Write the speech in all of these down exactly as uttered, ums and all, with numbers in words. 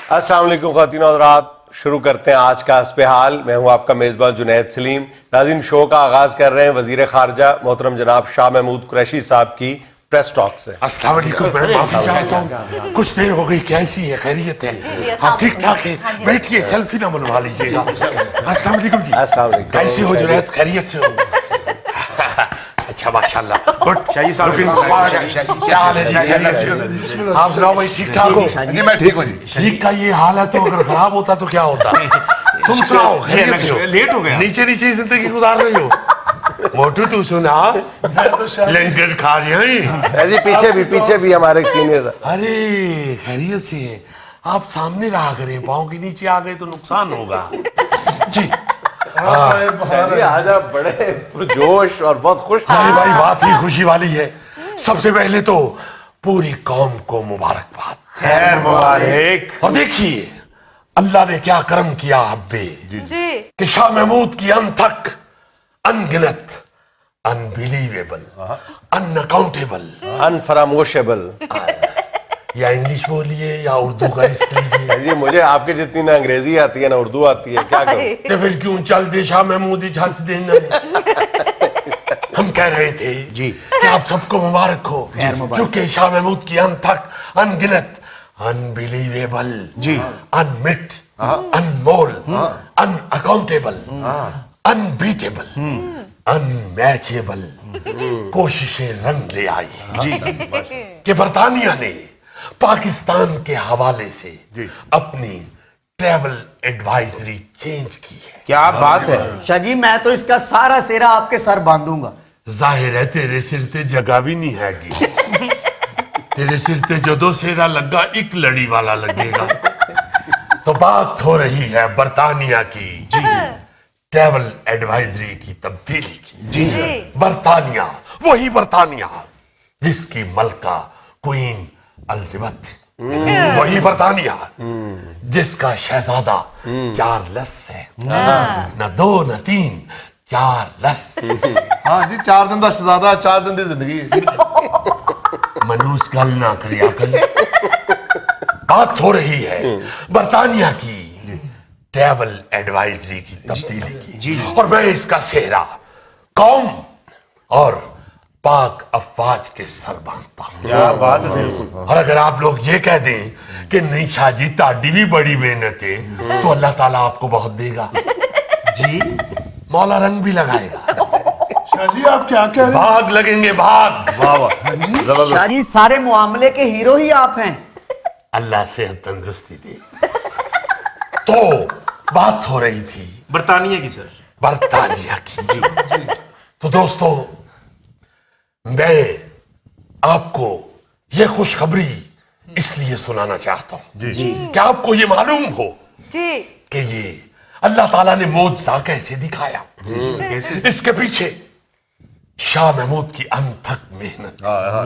السلام علیکم خواتین اور حضرات، شروع کرتے ہیں آج کا حسب-e-حال۔ میں ہوں آپ کا میزبان جنید سلیم۔ ناظرین، شو کا آغاز کر رہے ہیں وزیر خارجہ محترم جناب شاہ محمود قریشی صاحب کی پریس ٹاک سے۔ السلام علیکم، میں معافی چاہتا ہوں، کچھ دیر ہو گئی، کیسی ہے؟ خیریت ہے؟ آپ ٹھیک ٹھاک ہیں؟ بیٹھیے، سیلفی نہ بنوا لیجیے گا۔ السلام علیکم جی۔ السلام علیکم، کیسے ہو جنید؟ خیریت سے ہو؟ اچھا ماشاء اللہ، گڈ۔ شاہی صاحب کیا حال ہے جی؟ خیریت سے ہو؟ آپ سناؤ بھائی، ٹھیک ٹھاک ہو؟ جی میں ٹھیک ہوں جی۔ ٹھیک کا یہ حال ہے تو اگر خراب ہوتا تو کیا ہوتا؟ تم سناؤ، خیریت سے ہو؟ لیٹ ہو گیا، نیچے نیچے زندگی گزار رہی ہو؟ موٹو تو سنا لنگر کھا رہے ہیں جی، پیچھے بھی پیچھے بھی ہمارے سینئر۔ ارے خیریت سے ہے، آپ سامنے رہا کریں، پاؤں کے نیچے آ گئے تو نقصان ہوگا جی۔ آج آپ بڑے پرجوش اور بہت خوش ہیں۔ ارے بھائی، بات ہی خوشی والی ہے۔ سب سے پہلے تو پوری قوم کو مبارکباد، خیر مبارک۔ اور دیکھیے اللہ نے کیا کرم کیا حبے کہ شاہ محمود کی ان تک ان گنت، انبلیویبل، ان اکاؤنٹیبل، انفراموشیبل، یا انگلش بولیے یا اردو کا رسک لیجیے جی۔ مجھے آپ کی جتنی نہ انگریزی آتی ہے نہ اردو آتی ہے، کیا کروں؟ تو پھر کیوں چل دے شاہ محمود چھت دینا؟ ہم کہہ رہے تھے جی کہ آپ سب کو مبارک ہو، چونکہ شاہ محمود کی ان تک ان گنت، انبلیویبل جی، ان مٹ، ان مول، ان اکاؤنٹیبل، ان بیٹیبل، ان میچیبل کوششیں رنگ لے آئی جی کہ برطانیہ نے پاکستان کے حوالے سے اپنی ٹریول ایڈوائزری چینج کی ہے۔ کیا بات ہے شاہ جی، میں تو اس کا سارا سیرا آپ کے سر باندھوں گا۔ ظاہر ہے تیرے سر تے جگہ بھی نہیں ہے گی، تیرے سر تے جدو سیرا لگا ایک لڑی والا لگے گا۔ تو بات ہو رہی ہے برطانیہ کی ٹریول ایڈوائزری کی تبدیلی کی جی۔ برطانیہ، وہی برطانیہ جس کی ملکہ کوئین الزبتھ، وہی برطانیہ جس کا شہزادہ چارلس ہے، نہ دو نہ تین، چارلس۔ ہاں جی، چار دن دا شہزادہ، چار دن دی زندگی۔ منوس گل نہ کریا کل۔ بات ہو رہی ہے برطانیہ کی ٹریول ایڈوائزری کی تبدیلی کی، اور میں اس کا سہرا قوم اور پاک افواج کے سر باندھتا ہوں۔ کیا بات ہے۔ اور اگر آپ لوگ یہ کہہ دیں کہ نہیں شاہ جی تاڑی بھی بڑی محنت ہے، تو اللہ تعالیٰ آپ کو بہت دے گا جی، مولا رنگ بھی لگائے گا۔ شاہ جی آپ کیا کہہ رہے ہیں؟ بھاگ لگیں گے، بھاگ۔ شاہ جی سارے معاملے کے ہیرو ہی آپ ہیں۔ اللہ صحت تندرستی دے۔ تو بات ہو رہی تھی برطانیہ کی سر، برطانیہ کی جی۔ تو دوستو، میں آپ کو یہ خوشخبری اس لیے سنانا چاہتا ہوں جی کہ آپ کو یہ معلوم ہو کہ یہ اللہ تعالیٰ نے معجزہ کیسے دکھایا۔ اس کے پیچھے شاہ محمود کی انتھک محنت،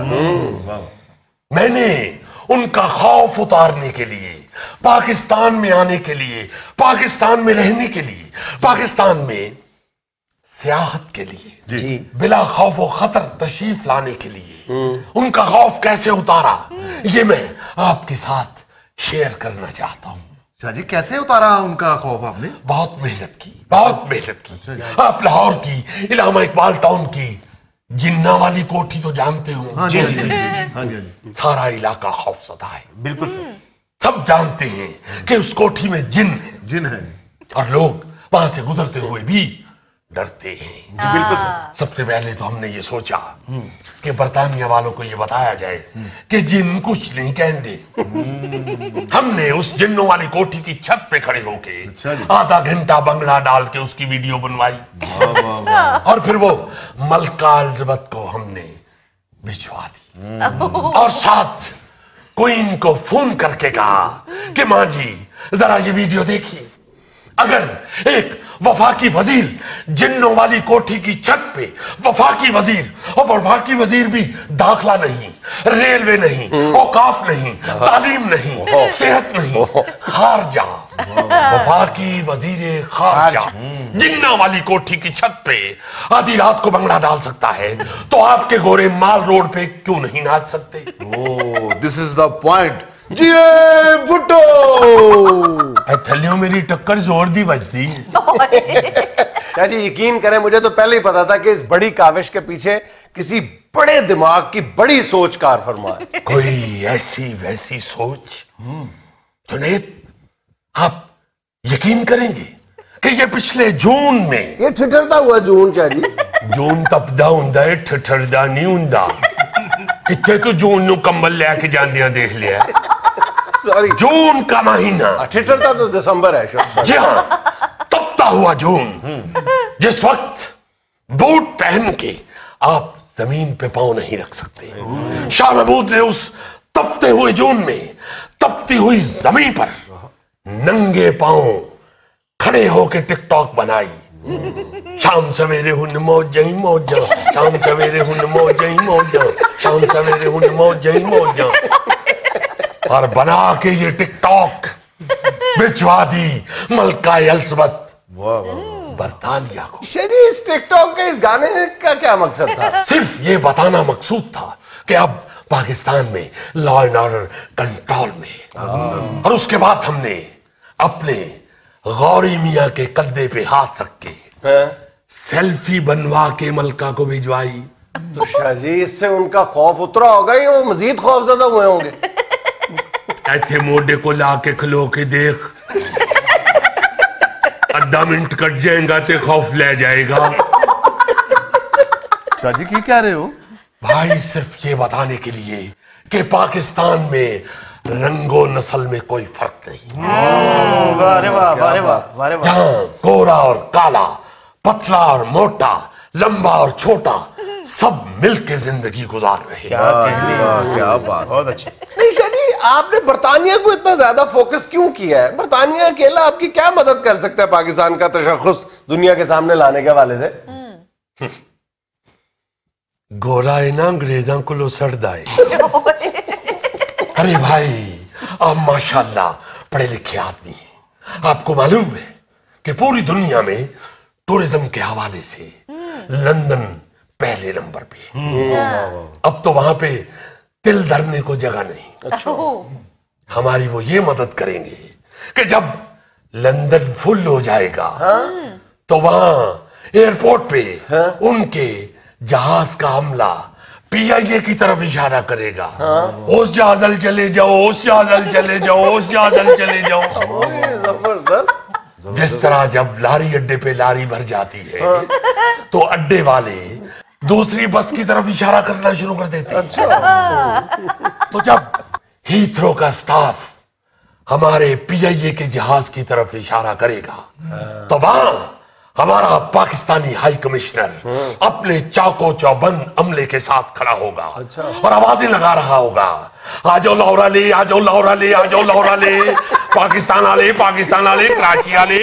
میں نے ان کا خوف اتارنے کے لیے، پاکستان میں آنے کے لیے، پاکستان میں رہنے کے لیے، پاکستان میں سیاحت کے لیے جی بلا خوف و خطر تشریف لانے کے لیے ان کا خوف کیسے اتارا، یہ میں آپ کے ساتھ شیئر کرنا چاہتا ہوں۔ شاہ جی کیسے اتارا ان کا خوف آپ نے؟ بہت محنت کی، بہت محنت کی۔ آپ لاہور کی علامہ اقبال ٹاؤن کی جنہ والی کوٹھی تو جانتے ہوں، جی جی جی، سارا علاقہ خوف زدہ ہے، بالکل سر، سب جانتے ہیں کہ اس کوٹھی میں جن ہے، جن ہے، اور لوگ وہاں سے گزرتے ہوئے بھی ڈرتے ہیں جی بالکل سر۔ سب سے پہلے تو ہم نے یہ سوچا کہ برطانیہ والوں کو یہ بتایا جائے کہ جن کچھ نہیں کہندے۔ ہم نے اس جنوں والی کوٹھی کی چھت پہ کھڑے ہو کے آدھا گھنٹہ بنگلہ ڈال کے اس کی ویڈیو بنوائی، اور پھر وہ ملکہ الزبتھ کو ہم نے بھجوا دی، اور ساتھ کوئین کو فون کر کے کہا کہ ماں جی ذرا یہ ویڈیو دیکھیے۔ اگر ایک وفاقی وزیر جنوں والی کوٹھی کی چھت پہ، وفاقی وزیر، اور وفاقی وزیر بھی داخلہ نہیں، ریلوے نہیں، اوقاف نہیں، تعلیم نہیں، صحت نہیں، خارجہ، وفاقی وزیر خارجہ جنوں والی کوٹھی کی چھت پہ آدھی رات کو بنگلہ ڈال سکتا ہے، تو آپ کے گورے مال روڈ پہ کیوں نہیں ناچ سکتے؟ Oh, this is the point. جی بھٹو تھلیوں میری ٹکر زور دی بجتی. شاہ جی یقین کریں مجھے تو پہلے ہی پتا تھا کہ اس بڑی کاوش کے پیچھے کسی بڑے دماغ کی بڑی سوچ کار فرما ہے. کوئی ایسی ویسی سوچ. جنید آپ یقین کریں گے کہ یہ پچھلے جون میں یہ ٹھٹرتا ہوا جون شاہ جی. جون تپدا ہوندا ہے ٹھٹردا نہیں ہوندا. کتنے تو جون نو کمبل لے کے جاندیاں دیکھ لیا. سوری جون کا مہینہ. ٹھٹرتا تو دسمبر ہے. جی ہاں تپتا ہوا جون جس وقت بوٹ پہن کے آپ زمین پہ پاؤں نہیں رکھ سکتے. شاہ محمود نے اس تپتے ہوئے جون میں تپتی ہوئی زمین پر ننگے پاؤں کھڑے ہو کے ٹک ٹاک بنائی. شام سویرے ہن موجیں موجاں شام سویرے ہن موجیں موجاں شام سویرے ہن موجیں موجاں اور بنا کے یہ ٹک ٹاک بھجوا دی ملکہ الزبتھ برطانیہ کو. شاہ جی اس ٹک ٹاک کے اس گانے کا کیا مقصد تھا؟ صرف یہ بتانا مقصود تھا کہ اب پاکستان میں لا اینڈ آرڈر کنٹرول میں. اور اس کے بعد ہم نے اپنے غوری میاں کے کندھے پہ ہاتھ رکھ کے سیلفی بنوا کے ملکہ کو بھجوائی. تو شاہ جی اس سے ان کا خوف اترا ہوگا یا وہ مزید خوف زدہ ہوئے ہوں گے؟ ایتھے موڈے کو لا کے کھلو کے دیکھ آدھا منٹ کٹ جائیں گا تے خوف لے جائے گا. شاہ جی کی کہہ رہے ہو؟ بھائی صرف یہ بتانے کے لیے کہ پاکستان میں رنگ و نسل میں کوئی فرق نہیں. یہاں گورا اور کالا، پتلا اور موٹا، لمبا اور چھوٹا سب مل کے زندگی گزار رہے ہیں. کیا بات. بہت اچھا. نہیں شاہ جی آپ نے برطانیہ کو اتنا زیادہ فوکس کیوں کیا ہے؟ برطانیہ اکیلا آپ کی کیا مدد کر سکتا ہے پاکستان کا تشخص دنیا کے سامنے لانے کے حوالے سے؟ گورا ہے نا انگریزاں کو لو سڑدا ہے. ارے بھائی آپ ماشاءاللہ پڑھے لکھے آدمی ہیں. آپ کو معلوم ہے کہ پوری دنیا میں ٹورزم کے حوالے سے لندن پہلے نمبر پہ. اب تو وہاں پہ تل دھرنے کو جگہ نہیں. ہماری وہ یہ مدد کریں گے کہ جب لندن فل ہو جائے گا تو وہاں ایئرپورٹ پہ ان کے جہاز کا عملہ پی آئی اے کی طرف اشارہ کرے گا. اس جہازل چلے جاؤ اس جہازل چلے جاؤ اس جہازل چلے جاؤ. جس طرح جب لاری اڈے پہ لاری بھر جاتی ہے تو اڈے والے دوسری بس کی طرف اشارہ کرنا شروع کر دیتے ہیں. تو جب ہیتھرو کا سٹاف ہمارے پی آئی اے کے جہاز کی طرف اشارہ کرے گا تو وہاں ہمارا پاکستانی ہائی کمشنر اپنے چاقو چوبند عملے کے ساتھ کھڑا ہوگا اور آوازیں لگا رہا ہوگا آ جاؤ لاہور لے آ جاؤ لاہور لے آ جاؤ لاہور لے پاکستان والے پاکستان والے کراچی والے.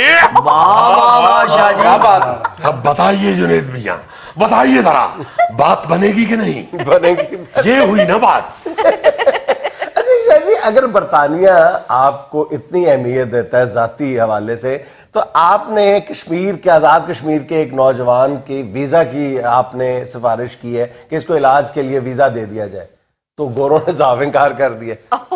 اب بتائیے جنید میاں بتائیے ذرا بات بنے گی کہ نہیں بنے گی. یہ ہوئی نا بات. جی اگر برطانیہ آپ کو اتنی اہمیت دیتا ہے ذاتی حوالے سے تو آپ نے کشمیر کے آزاد کشمیر کے ایک نوجوان کی ویزا کی آپ نے سفارش کی ہے کہ اس کو علاج کے لیے ویزا دے دیا جائے تو گوروں نے صاف انکار کر دیا.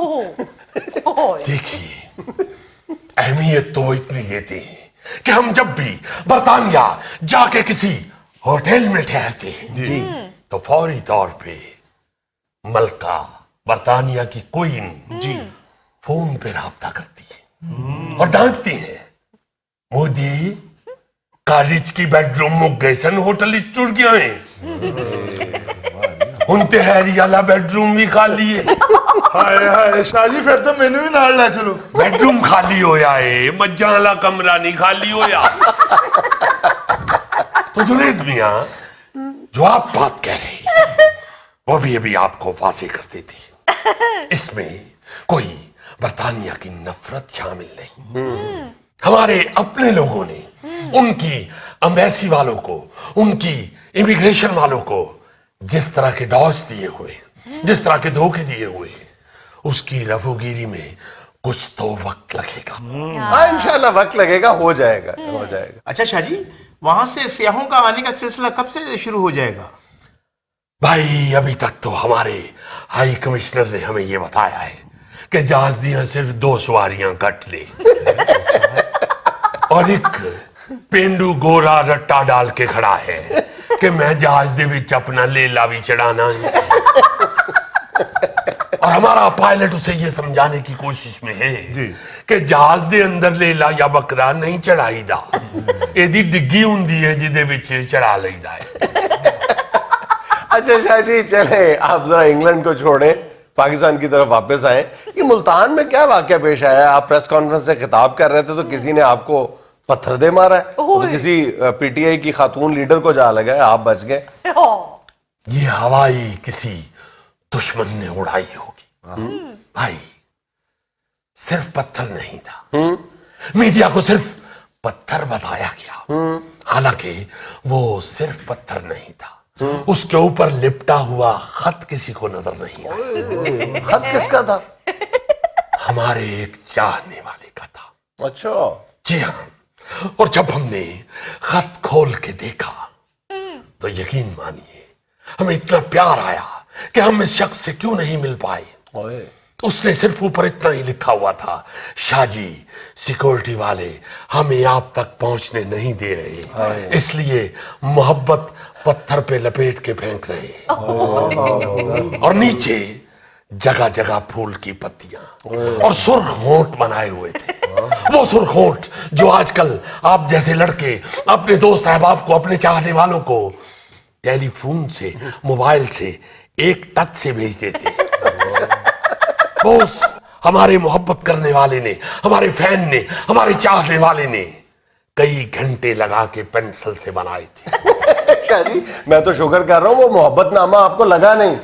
دیکھیے اہمیت تو وہ اتنی دیتے ہیں کہ ہم جب بھی برطانیہ جا کے کسی ہوٹل میں ٹھہرتے ہیں جی تو فوری طور پہ ملکہ برطانیہ کی کوئین جی فون پہ رابطہ کرتی ہے اور ڈانٹتی ہے مودی کالج کی بیڈ روم مک گئے سن ہوٹل چڑ گیا ہے ان تہری والا بیڈ روم بھی خالی ہے. ہائے ہائے شاہ جی پھر تو مینو بھی نال لے چلو. بیڈ روم خالی ہویا ہے مجھاں والا کمرہ نہیں خالی ہویا. تو جنید میاں جو آپ بات کہہ رہے ہیں وہ بھی ابھی آپ کو واضح کرتے تھے. اس میں کوئی برطانیہ کی نفرت شامل نہیں. ہمارے اپنے لوگوں نے ان کی امبیسی والوں کو ان کی امیگریشن والوں کو جس طرح کے ڈاج دیے ہوئے جس طرح کے دھوکے دیے ہوئے اس کی رفوگیری میں کچھ تو وقت لگے گا. ہاں انشاءاللہ وقت لگے گا ہو جائے گا ہو جائے گا. اچھا شاہ جی وہاں سے سیاحوں کا آنے کا سلسلہ کب سے شروع ہو جائے گا؟ بھائی ابھی تک تو ہمارے ہائی کمشنر نے ہمیں یہ بتایا ہے کہ جہاز دیاں صرف دو سواریاں کٹ لے اور ایک پینڈو گورا رٹا ڈال کے کھڑا ہے کہ میں جہاز دے وچ اپنا لیلا بھی چڑھانا ہے، اور ہمارا پائلٹ اسے یہ سمجھانے کی کوشش میں ہے کہ جہاز دے اندر لیلا یا بکرا نہیں چڑھائی دا، ایدی ڈگی ہوندی ہے جدے وچ چڑھا لئی دا ہے۔ اچھا شاہ جی چلیں آپ ذرا انگلینڈ کو چھوڑیں، پاکستان کی طرف واپس آئیں۔ یہ ملتان میں کیا واقعہ پیش آیا ہے؟ آپ پریس کانفرنس سے خطاب کر رہے تھے تو کسی نے آپ کو پتھر دے مارا ہے، تو کسی پی ٹی آئی کی خاتون لیڈر کو جا لگا ہے، آپ بچ گئے۔ یہ ہوائی کسی دشمن نے اڑائی ہوگی بھائی، صرف پتھر نہیں تھا، میڈیا کو صرف پتھر بتایا گیا، حالانکہ وہ صرف پتھر نہیں تھا، اس کے اوپر لپٹا ہوا خط کسی کو نظر نہیں آیا۔ خط کس کا تھا؟ ہمارے ایک چاہنے والے کا تھا۔ اچھا جی ہاں، اور جب ہم نے خط کھول کے دیکھا تو یقین مانیے ہمیں اتنا پیار آیا کہ ہم اس شخص سے کیوں نہیں مل پائے۔ اس نے صرف اوپر اتنا ہی لکھا ہوا تھا، شاہ جی سیکورٹی والے ہمیں آپ تک پہنچنے نہیں دے رہے، اس لیے محبت پتھر پہ لپیٹ کے پھینک رہے ہیں، اور نیچے جگہ جگہ پھول کی پتیاں اور سرخ ہونٹ بنائے ہوئے تھے، وہ سرخ ہونٹ جو آج کل آپ جیسے لڑکے اپنے دوست احباب کو، اپنے چاہنے والوں کو ٹیلی فون سے، موبائل سے ایک ٹچ سے بھیج دیتے۔ بس ہمارے محبت کرنے والے نے، ہمارے فین نے، ہمارے چاہنے والے نے کئی گھنٹے لگا کے پینسل سے بنائے تھے۔ جی میں تو شکر کر رہا ہوں وہ محبت نامہ آپ کو لگا نہیں۔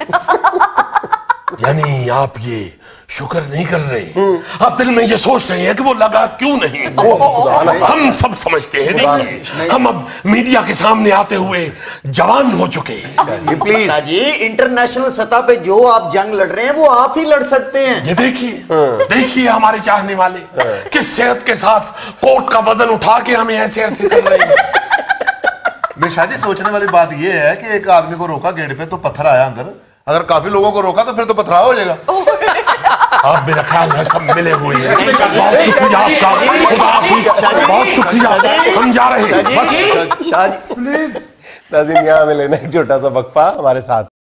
یعنی آپ یہ شکر نہیں کر رہے، آپ دل میں یہ سوچ رہے ہیں کہ وہ لگا کیوں نہیں۔ ہم سب سمجھتے ہیں، دیکھیے ہم اب میڈیا کے سامنے آتے ہوئے جوان ہو چکے ہیں۔ پلیز جی انٹرنیشنل سطح پہ جو آپ جنگ لڑ رہے ہیں وہ آپ ہی لڑ سکتے ہیں۔ یہ دیکھیے دیکھیے ہمارے چاہنے والے کس صحت کے ساتھ کوٹ کا وزن اٹھا کے ہمیں ایسے ایسے کر رہے ہیں۔ میں شاہ جی سوچنے والی بات یہ ہے کہ ایک آدمی کو روکا گیٹ پہ تو پتھر آیا اندر، اگر کافی لوگوں کو روکا تو پھر تو پتھرا ہو جائے گا۔ آپ میرا خیال ہے سب ملے ہوئے ہیں۔ بہت شکریہ آپ کا، خدا حافظ، بہت شکریہ، ہم جا رہے ہیں۔ شاہ جی پلیز ناظرین یہاں ہمیں لینا ایک چھوٹا سا وقفہ، ہمارے ساتھ